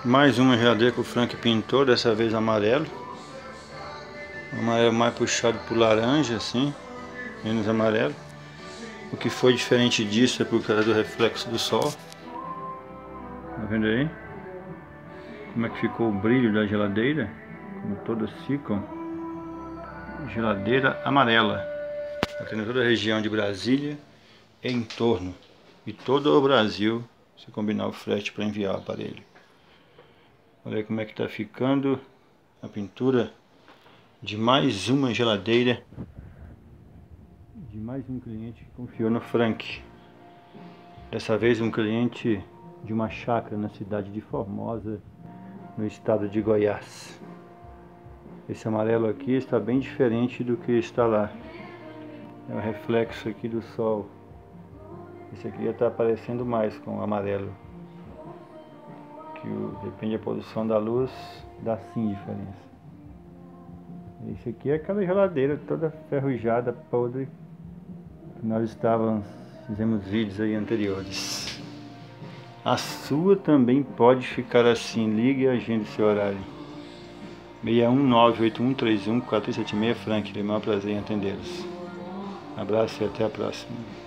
Mais uma geladeira que o Frank pintou, dessa vez amarelo. Amarelo mais puxado pro laranja, assim, menos amarelo. O que foi diferente disso é por causa do reflexo do sol. Tá vendo aí? Como é que ficou o brilho da geladeira? Como todas ficam. Geladeira amarela. Tá tendo toda a região de Brasília e em torno. E todo o Brasil, se combinar o frete para enviar o aparelho. Olha aí como é que tá ficando a pintura de mais uma geladeira de mais um cliente que confiou no Frank. Dessa vez um cliente de uma chácara na cidade de Formosa, no estado de Goiás. Esse amarelo aqui está bem diferente do que está lá. É o reflexo aqui do sol. Esse aqui já está aparecendo mais com o amarelo. Que depende da posição da luz, dá sim diferença. Esse aqui é aquela geladeira toda ferrujada, podre, que nós fizemos vídeos aí anteriores. A sua também pode ficar assim, ligue e agende seu horário. 61981314376 Frank, é um prazer em atendê-los. Abraço e até a próxima.